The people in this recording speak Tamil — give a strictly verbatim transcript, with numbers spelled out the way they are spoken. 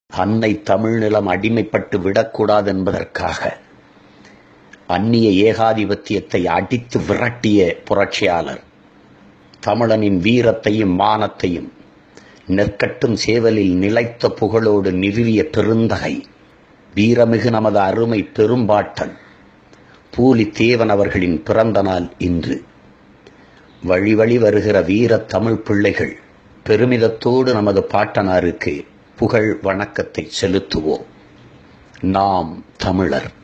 அன்னை தமிழ் நிலம் அடிமைப்பட்டு விடக்கூடாது என்பதற்காக அந்நிய ஏகாதிபத்தியத்தை அடித்து விரட்டிய புரட்சியாளர், தமிழனின் வீரத்தையும் மானத்தையும் நெற்கட்டும் சேவலில் நிலைத்த புகழோடு நிறுவிய பெருந்தகை, வீரமிகு நமது அருமை பெரும்பாட்டன் பூலித்தேவன் அவர்களின் பிறந்த நாள் இன்று. வழி வழி வருகிற வீரத் தமிழ் பிள்ளைகள் பெருமிதத்தோடு நமது பாட்டனாருக்கு புகழ் வணக்கத்தை செலுத்துவோம். நாம் தமிழர்.